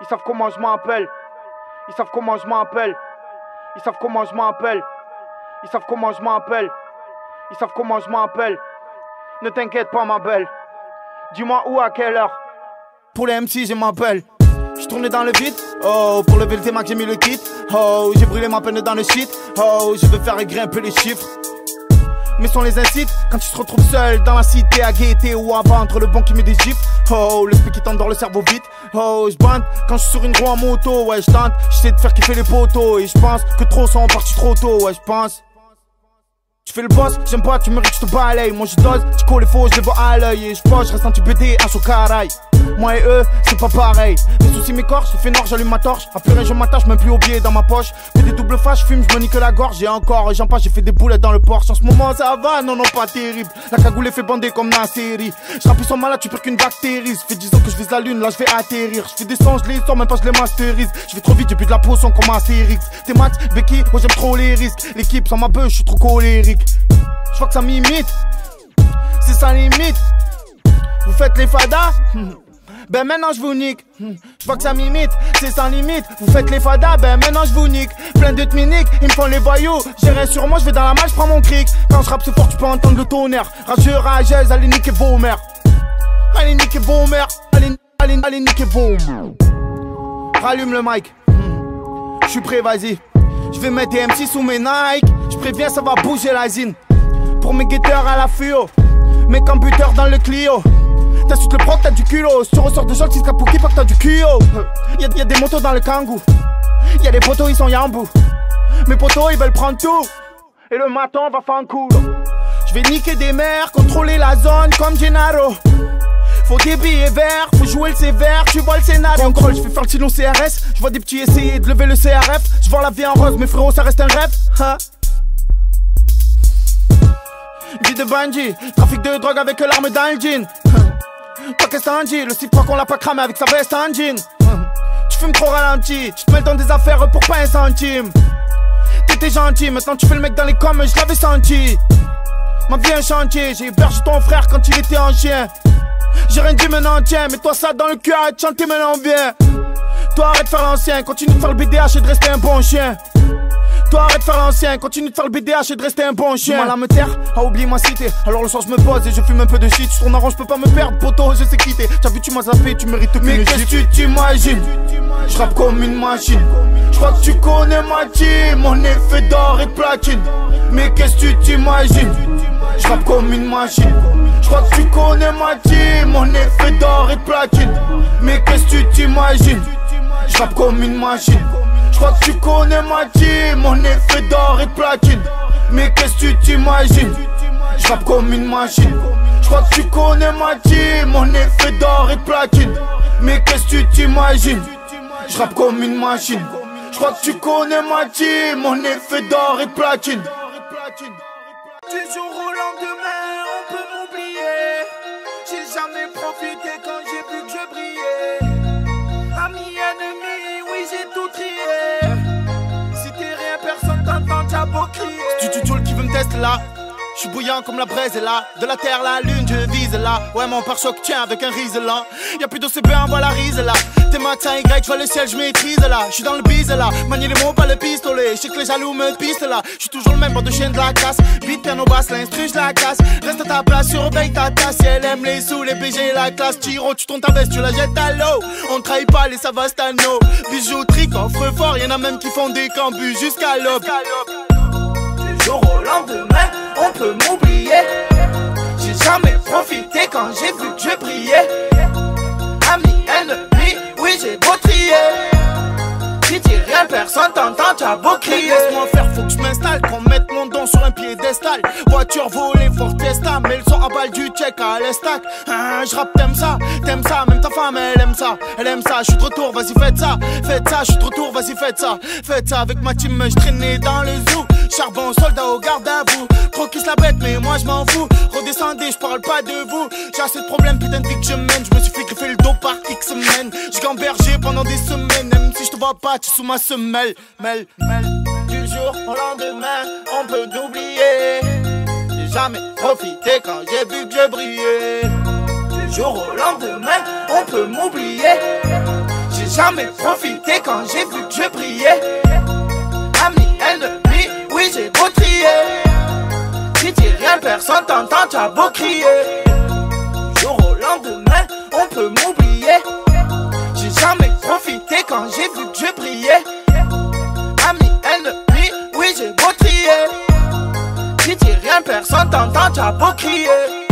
Ils savent comment je m'appelle. Ils savent comment je m'appelle. Ils savent comment je m'appelle. Ils savent comment je m'appelle. Ils savent comment je m'appelle. Ne t'inquiète pas ma belle. Dis-moi où, à quelle heure. Pour les MC je m'appelle. J'suis tourné dans le vide. Oh, pour lever le T-Mac j'ai mis le kit. Oh, j'ai brûlé ma peine dans le shit. Oh, je veux faire grimper les chiffres. Mais on les incite quand tu te retrouves seul dans la cité à guetter ou à vendre le bon qui met des gifs. Oh, l'esprit qui t'endort le cerveau vite. Oh, j'bande quand je suis sur une roue en moto. Ouais, j'tente, j'essaie de faire kiffer les poteaux. Et j'pense que trop sont partis trop tôt. Ouais, j'pense. Tu fais le boss, j'aime pas, tu mérites, je te balaye. Moi je dose, tu colles les faux, je les vois à l'œil. Et je reste anti-BD, un choc-caraï. Moi et eux, c'est pas pareil. Les soucis m'écorchent, je fais noir, j'allume ma torche. À pleurer, je m'attache, même plus au billet dans ma poche. Fais des doubles faces, fume, je me nique la gorge. Et encore, et j'en passe, j'ai fait des boulettes dans le Porsche. En ce moment, ça va, non, non, pas terrible. La cagoule est fait bander comme dans la série. Je rappuie son malade, tu perds qu'une bactérie. Ça fait 10 ans que je vise la lune, là je vais atterrir. Je fais des sons, je les sors, même pas je les masterise. Je vais trop vite, j'ai plus de la potion comme Astérix. T'es Max, Becky, moi j'aime trop les risques. L'équipe sans ma beuh, je suis trop colérique. Je vois que ça m'imite, c'est sans limite. Vous faites les fadas, ben maintenant je vous nique. Je vois que ça m'imite, c'est sans limite. Vous faites les fadas, ben maintenant je vous nique. Plein de miniques, ils me font les voyous. J'ai rien sur moi, je vais dans la malle, je prends mon cric. Quand je rappe c'est fort, tu peux entendre le tonnerre. Rageux, rageuse, allez niquer vos mères. Allez niquer vos mères. Allez niquer vos mères. Rallume le mic. Je suis prêt, vas-y. Je vais mettre des MC sous mes Nike. Je préviens, ça va bouger la zine. Pour mes guetteurs à la fluo, mes computers dans le Clio. T'insultes le proc, t'as du culot. Si tu ressors de Joltis Kapouki, pas que t'as du cuyo. Y'a des motos dans le Kangoo. Y'a des potos, ils sont yambou. Mes potos, ils veulent prendre tout. Et le matin, on va faire un coup. Je vais niquer des mers, contrôler la zone comme Gennaro. Faut des billets verts, faut jouer le sévère, tu vois le scénario. Contrôle, je fais faire le silo CRS. Je vois des petits essayer de lever le CRF. Je vois la vie en rose, mais frérot, ça reste un rêve. Hein? Vie de bandit, trafic de drogue avec l'arme dans le jean. Toi qu'est-ce t'en dis, le site croit qu'on l'a pas cramé avec sa veste en jean. Tu fumes trop ralenti, tu te mêles dans des affaires pour pas un centime. T'étais gentil, maintenant tu fais le mec dans les coms, je l'avais senti. Ma vie un chantier, j'ai hébergé ton frère quand il était en chien. J'ai rien dit maintenant tiens, mais toi ça dans le cul, arrête de chanter maintenant viens. Toi arrête de faire l'ancien, continue de faire le BDH et de rester un bon chien. Toi arrête de faire l'ancien, continue de faire le BDH et de rester un bon chien. Du mal à me taire, à oublier ma cité. Alors le soir je me pose et je fume un peu de shit. Je tourne en rond, je peux pas me perdre, poteau, je sais quitter. T'as vu tu m'as zappé, tu mérites que. Mais qu'est-ce que tu t'imagines? Je rappe comme une machine. Je crois que tu connais ma team, mon effet d'or et de platine. Mais qu'est-ce que tu t'imagines? Je rappe comme une machine. Je crois que tu connais ma team, mon effet d'or et de platine. Mais qu'est-ce que tu t'imagines? Je rappe comme une machine. Je crois que tu connais ma team, mon effet d'or et de platine. Mais qu'est-ce que tu t'imagines? Je rappe comme une machine. Je crois que tu connais ma team, mon effet d'or et de platine. Mais qu'est-ce que tu t'imagines? Je rappe comme une machine. Je crois que tu connais ma team, mon effet d'or et de platine. Du jour au lendemain, on peut m'oublier. J'ai jamais profité quand j'ai vu que je brillais. Amis, ennemis, oui j'ai tout trié. Si t'es rien, personne t'entend, t'as beau crier. C'est du tutoriel qui veut me tester là. Je suis bouillant comme la braise est là. De la terre la lune je vise là. Ouais mon pare-choc tient avec un riz là. Y'a plus d'OCB envoie la rise là. T'es max à Y, je vois le ciel, je maîtrise là. Je suis dans le bise là. Manier les mots pas le pistolet. Je sais que les jaloux me pistent là. Je suis toujours le même bord de chien de la casse. Beat piano basse, l'instru je la casse. Reste à ta place, surveille ta tasse. Si elle aime les sous, les BG la classe. Tiro, tu tournes ta veste, tu la jettes à l'eau. On trahit pas les Savastano. Bijouterie, coffre fort, y'en a même qui font des cambus jusqu'à l'aube. Du jour au lendemain, on peut m'oublier. J'ai jamais profité quand j'ai vu que je brillais. Amis, ennemis, oui j'ai beau trier. Si dis rien, personne t'entend, t'as beau crier. Laisse-moi faire, faut que je m'installe, qu'on mette mon don sur un piédestal. Voiture volée, Ford Fiesta, mais le son à balle du check à l'estac. Je rappe, t'aimes ça, même ta femme elle aime ça. Elle aime ça, je suis de retour, vas-y faites ça, je suis de retour, vas-y faites ça avec ma team, je traînais dans le zoo. Charbon, soldat au garde à vous. Trop kiss la bête, mais moi je m'en fous. Redescendez, je parle pas de vous. J'ai assez de problèmes, putain de vie que je mène. Je me suis fait griffer le dos par X semaines. J'ai gambergé pendant des semaines. Même si je te vois pas, tu es sous ma semelle. Du jour au lendemain, on peut t'oublier. J'ai jamais profité quand j'ai vu que je brillais. Du jour au lendemain, on peut m'oublier. J'ai jamais profité quand j'ai vu que je brillais. Amis, ennemis, oui j'ai beau trier. Si dis rien, personne t'entend, t'as beau crier. Jour au lendemain, on peut m'oublier. J'ai jamais profité quand j'ai vu que je brillais. Amis, ennemis, oui j'ai beau trier. Si dis rien, personne t'entend, t'as beau crier.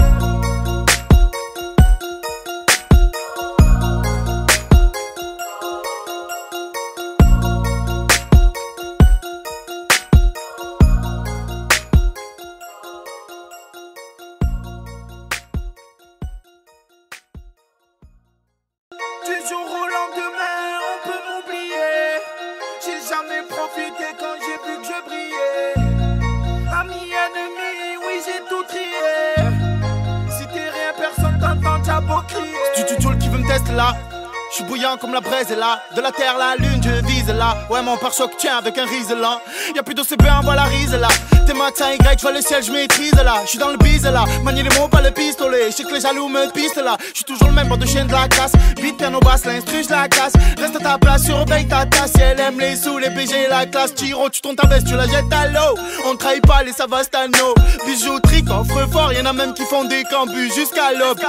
Du jour au lendemain, on peut m'oublier. J'ai jamais profité quand j'ai vu que je brillais. Amis, ennemis, oui j'ai tout trié. Si t'es rien, personne t'entend, t'as beau crier. C'est du tutoriel qui veut me tester là. J'suis bouillant comme la braise est là. De la terre la lune je vise là. Ouais mon pare-choc tient avec un riz là. Y'a plus d'OCB envoie la rise là. T'es max à Y, j'vois le ciel, j'maîtrise là. J'suis dans le bise là. Manier les mots pas le pistolet. J'sais que les jaloux me pistent là. J'suis toujours le même bord de chien de la casse. Beat piano basse, l'instru j'la casse. Reste à ta place, surveille ta tasse. Si elle aime les sous, les PG, la classe. Tiro, tu tournes ta veste, tu la jettes à l'eau. On trahit pas les Savastano. Bijouterie, coffre fort, y'en a même qui font des cambus jusqu'à l'aube.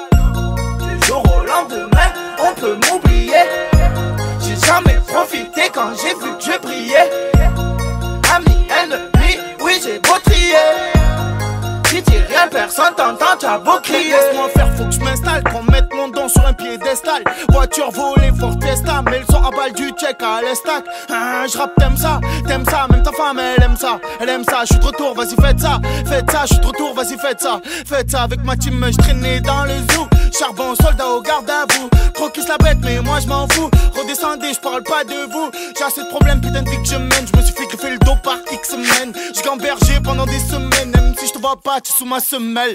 Du jour au lendemain, on peut m'oublier. J'ai jamais profité quand j'ai vu que je brillais. Amis, ennemis, oui j'ai beau trier. Si dis rien, personne t'entend, t'as beau crier. Laisse-moi faire, faut que je m'installe. Qu'on mette mon don sur un piédestal. Voiture volée, Ford Fiesta. Mais le son à balle du check à l'estac. J'rappe, t'aimes ça, même ta femme elle aime ça. Elle aime ça, j'suis de retour, vas-y faites ça. Faites ça, j'suis de retour, vas-y faites ça. Faites ça avec ma team, j'traînais dans le zoo. Charbon, soldat au garde à vous. Trop kiss la bête, mais moi j'm'en fous. Redescendez, j'parle pas de vous. J'ai assez de problèmes, putain de vie que je mène. J'me suis fait griffer le dos par X semaines. J'gambergé pendant des semaines. Même si j'te vois pas, tu sous ma semelle.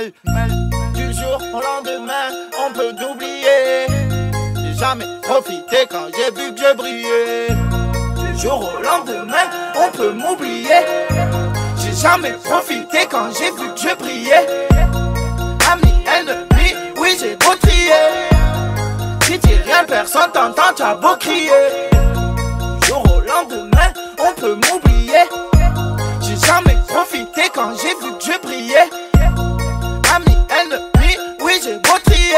Du jour au lendemain, on peut t'oublier. J'ai jamais profité quand j'ai vu que je brillais. Du jour au lendemain, on peut m'oublier. J'ai jamais profité quand j'ai vu que je brillais. Amis, ennemis, oui j'ai beau trier. Si dis rien, personne t'entend, t'as beau crier. Du jour au lendemain, on peut m'oublier. J'ai jamais profité quand j'ai vu que je brillais. Amis, ennemis, oui j'ai beau trier.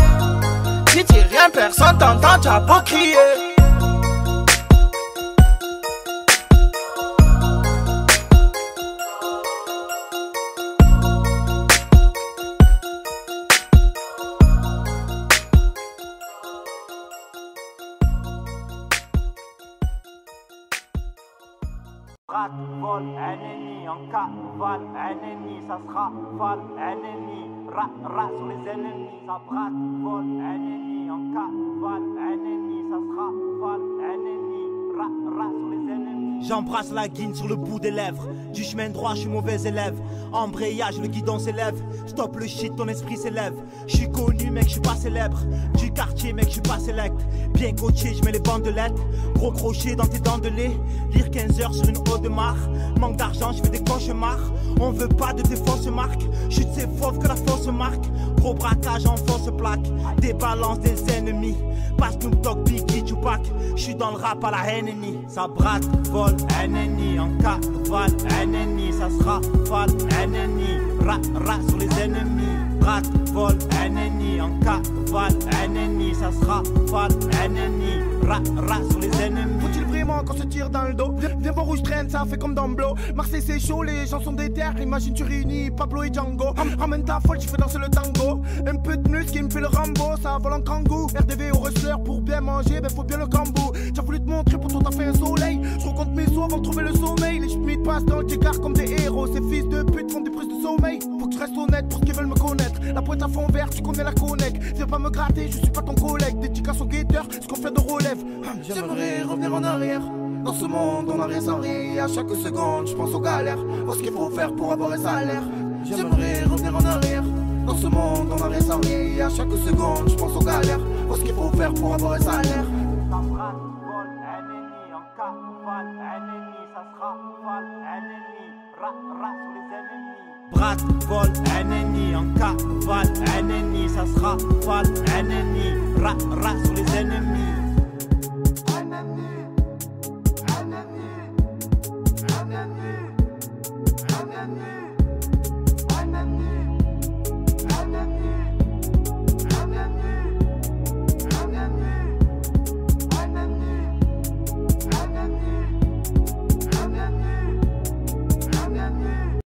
Si dis rien, personne t'entend, t'as beau crier. Braque, vol, ennemi, en cavale, ennemi, ça sera val, ennemi, rat sur les ennemis, ça braque, vol, ennemi, en cavale, ennemi, ça sera val, ennemi, rat sur les ennemis. J'embrasse la guine sur le bout des lèvres. Du chemin droit, je suis mauvais élève. Embrayage, le guidon s'élève. Stop le shit, ton esprit s'élève. Je suis connu, mec, je suis pas célèbre. Du quartier, mec, je suis pas select. Bien coaché, je mets les bandelettes. Gros crochet dans tes dents de lait. Lire 15 heures sur une eau de mar. Manque d'argent, je fais des cauchemars. On veut pas de tes fausses marques. Je suis de ces fauves que la fausse marque. Gros braquage en fausse plaque. Des balances des ennemis. Pas Snoop Dogg, Biggie, Tupac. Je suis dans le rap à la NNI. Ça braque, vol, NNI. En cavale, NNI. Ça sera val, NNI. Rat sur les ennemis. Braque, vol, NNI. En cavale, NNI. Ça sera val, NNI. Rat sur les ennemis. Faut-il vraiment qu'on se tire dans le dos? Viens voir où je traîne, ça fait comme Dumblo. Marseille c'est chaud, les gens sont déter. Imagine tu réunis Pablo et Django. Ramène ta folle, tu fais danser le tango. Un peu de muscle qui me fait le Rambo, ça vole en kangou. RDV au ressort pour bien manger, ben faut bien le cambou. J'ai voulu te montrer, pour toi t'as fait un soleil. Je recompte mes sous avant de trouver le sommeil. Les schmitt passent dans le J-car comme des héros. Ces fils de pute font des prises de sommeil. Faut que tu restes honnête pour qu'ils veulent me connaître. La pointe à fond vert, tu connais la connect. Viens pas me gratter, je suis pas ton collègue. Des chicas sont guetteurs, ce qu'on fait de relève. J'aimerais revenir en arrière. Dans ce monde, on n'a rien sans rien. À chaque seconde, je pense aux galères. Voir ce qu'il faut faire pour avoir un salaire. J'aimerais revenir en arrière. Dans ce monde, on n'a rien sans rien. À chaque seconde, je pense aux galères. Voir ce qu'il faut faire pour avoir un salaire. Ça braque, vol, ennemi, en cavale, ennemi, ça sera val, ennemi, rat sur les ennemis. Braque, vol, NNI, en cavale, NNI, ça sera val, NNI, rat sur les ennemis.